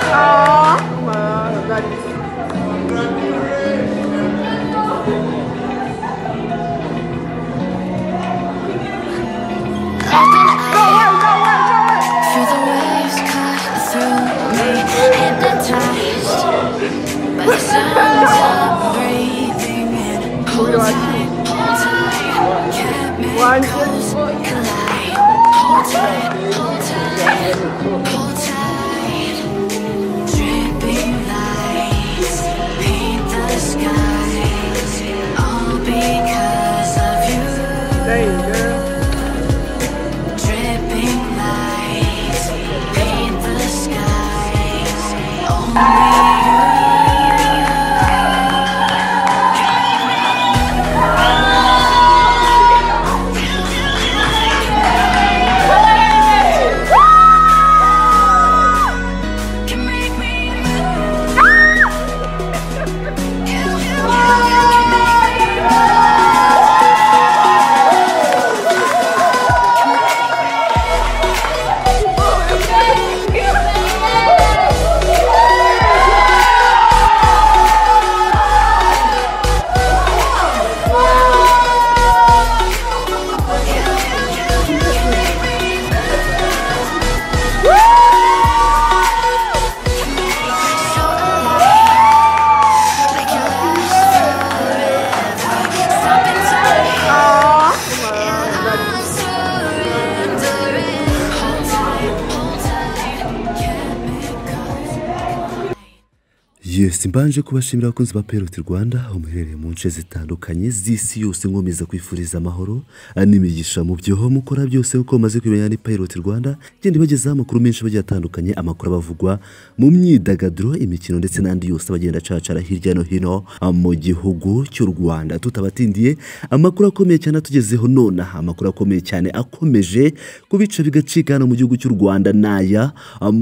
Mbanje kubashimira abakunzi ba Peroti Rwanda umuherereye mu nce zitandukanye z'isi yose nkomeza kwifuriza amahoro n'imigisha mu byo mukora byose uko maze kwimenya ni Peroti Rwanda gende bageza amakuru menshi bagiye atandukanye amakuru abavugwa mu myidagaduro imikino ndetse n'andi yose bagenda cacara hirya no hino mu gihugu cy'u Rwanda tutabatindiye amakuru akomeye cyane atugezeho none amakuru akomeye cyane akomeje kubica bigacika hano mu gihugu cy'u Rwanda naya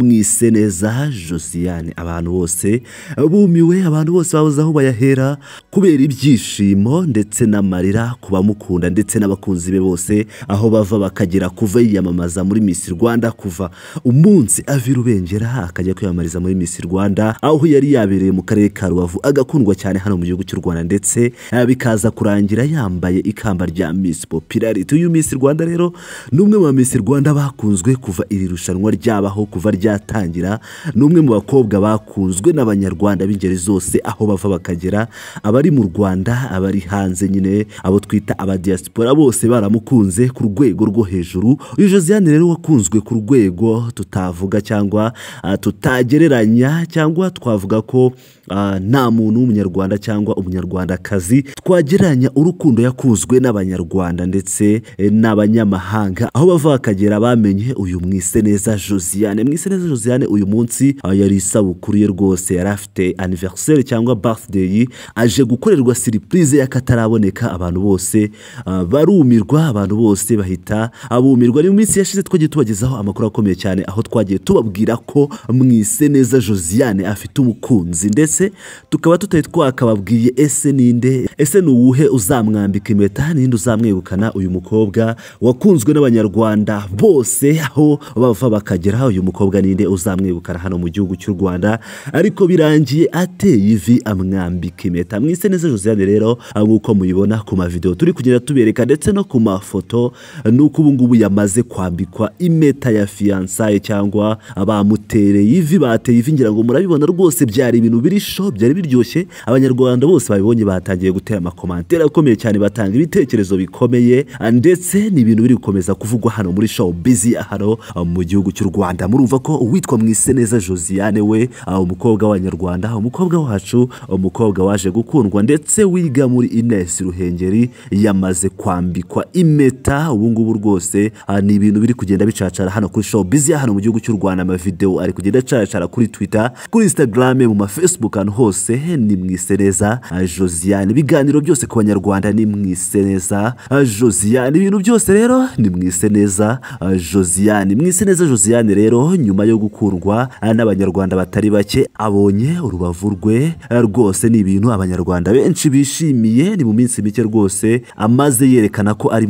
MWISENEZA Josiane abantu bose bumiwe abantu bose babuze aho bayahera kubera ibyishimo ndetse n'amarira kubamukunda ndetse n'abakunzi be bose aho bava bakagera kuva yiyamamaza muri Miss Rwanda kuva umunsi avirubengera akajya kwiyamamariza muri Miss Rwanda aho yari yabereye mu karere ka Rubavu agakundwa cyane hano mu gihugu cy'u Rwanda ndetse bikaza kurangira yambaye ikamba rya Miss Popularity uyu Miss Rwanda rero numwe mu Miss Rwanda bakunzwe kuva iri rushanwa ryabaho kuva ryatangira numwe mu bakobwa bakunzwe n'abanyarwanda b'ingeri zose aho bava bakagera abari mu Rwanda abari hanze nyine abo twita aba diaspora bose baramukunze ku rwego rwo hejuru uyu Josiane rero wakunzwe ku rwego tutavuga cyangwa tutagereranya cyangwa twavuga ko nta muntu w'umunyarwanda cyangwa umunyarwandakazi twagereranya urukundo yakuzwe n'abanyarwanda ndetse n'abanyamahanga aho bava bakagera bamenye uyu MWISENEZA Josiane MWISENEZA Josiane uyu munsi yari isabukuru ye rwose yari afite anniversaire cyangwa birthday aje gukorerwa surprise yakataraboneka abantu bose barumirwa abantu bose bahita abumirwa ni mu minsi yashize twagiye tubagezaho amakuru akomeye cyane aho twagiye tubabwira ko MWISENEZA Josiane afite umukunzi ndetse tukaba twakababwiye ese ninde ese nuwuhe uzamwambika impeta ninde uzamwegukana uyu mukobwa wakunzwe n'abanyarwanda bose aho bava bakagera uyu mukobwa ninde uzamwegukana hano mu gihugu cy'u Rwanda ariko birangiye ateye ivi amwambika impeta MWISENEZA Josiane rero nkuko muyibona ku ma video turi kugenda tubereka ndetse no ku mafoto nuko ubu ngubu yamaze kwambikwa impeta ya fiançailles cyangwa abamutereye ivi bateye ivi ngira ngo murabibona rwose byari ibintu biri byari biryoshye abanyarwanda bose babibonye batangiye gutera amakomantere akomeye cyane batanga ibitekerezo bikomeye ndetse ni ibintu biri gukomeza kuvugwa hano muri show busy hano mu gihugu cy'u Rwanda murumva ko uwitwa MWISENEZA Josiane we umukobwa w'abanyarwanda umukobwa wacu umukobwa waje gukundwa ndetse wiga muri Ines Ruhengeri yamaze kwambikwa impeta ubu ngubu rwose ni ibintu biri kugenda bicacara hano kuri show busy hano mu gihugu cy'u Rwanda ama video ari kugenda cacara kuri Twitter kuri Instagram mu Facebook ahantu hose ni MWISENEZA Josiane ibiganiro byose ku banyarwanda ni MWISENEZA Josiane ibintu byose rero ni MWISENEZA Josiane MWISENEZA Josiane rero nyuma yo gukundwa n'abanyarwanda batari bake abonye urubavu rwe rwose ni ibintu abanyarwanda benshi bishimiye ni mu minsi mike rwose amaze yerekana ko ari mu rukundo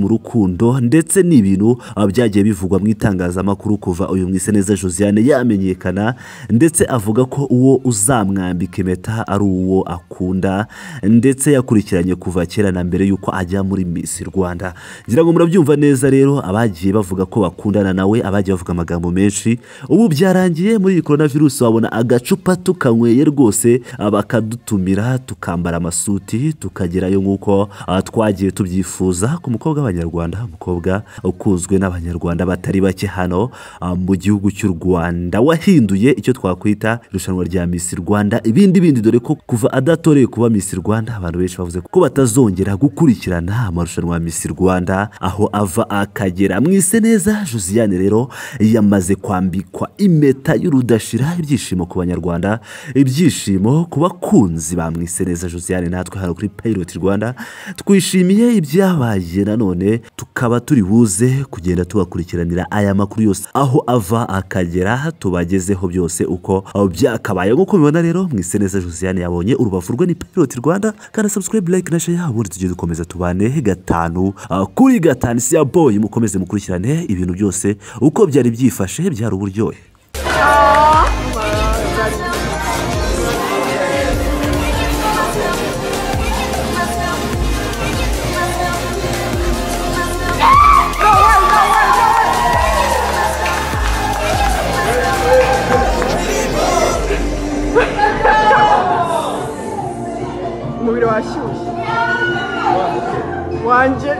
urukundo ndetse n'ibintu byagiye bivugwa mu itangazamakuru kuva uyu MWISENEZA Josiane yamenyekana, ndetse avuga ko uwo uzamwambika impeta ari uwo akunda ndetse yakurikiranye kuva kera na mbere yuko ajya muri Miss Rwanda. Ngira ngo murabyumva neza rero, abagiye bavuga ko bakundana nawe, abagiye bavuga amagambo menshi, ubu byarangiye muri coronavirus wabona agacupa tukanyweye rwose, bakadutumira tukambara amasuti tukagerayo nk'uko twagiye tubyifuza ku mukobwa w'Abanyarwanda, umukobwa ukuzwe n'Abanyarwanda batari bake hano mu gihugu cy'u Rwanda, wahinduye icyo twakwita irushanwa rya Miss Rwanda ibindi, dore ko kuva adatoreye kuba Miss Rwanda abantu benshi bavuze ko batazongera gukurikirana amarushanwa ya Miss Rwanda aho ava akagera. MWISENEZA Josiane rero yamaze kwambikwa impeta y'urudashira, ibyishimo ku Banyarwanda, ibyishimo ku bakunzi ba MWISENEZA Josiane. Natwe hano kuri Pilot Rwanda twishimiye ibyabaye, nanone tukaba turi buze kugenda tubakurikiranira aya makuru yose aho ava akagera, tubagezeho byose uko byakabaye. Nk'uko mubibona rero, MWISENEZA Josiane yabonye urubavu rwe ni Pilot Rwanda, kandi subscribe, like na share, ubundi tujye dukomeza tubane gatanu kuri gatanu. Si ya boy, mukomeze mukurikirane ibintu byose uko byari byifashe, byari uburyohe. umubiri washyushye wanje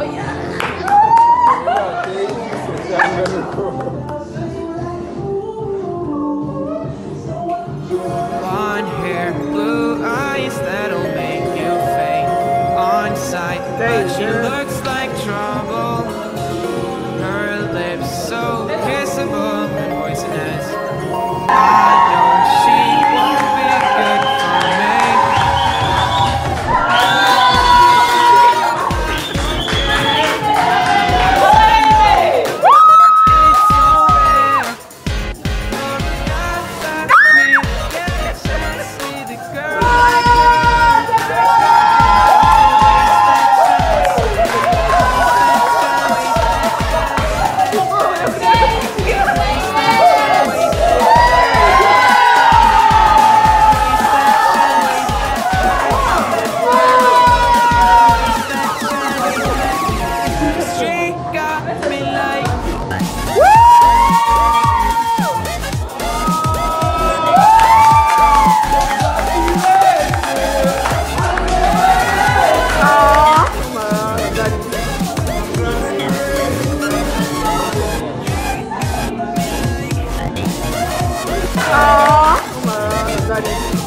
blonde hair, blue eyes that'll make you faint on sight, but she looks like trouble. Her lips so kissable and poisonous. I know she won't be good for me. Daddy.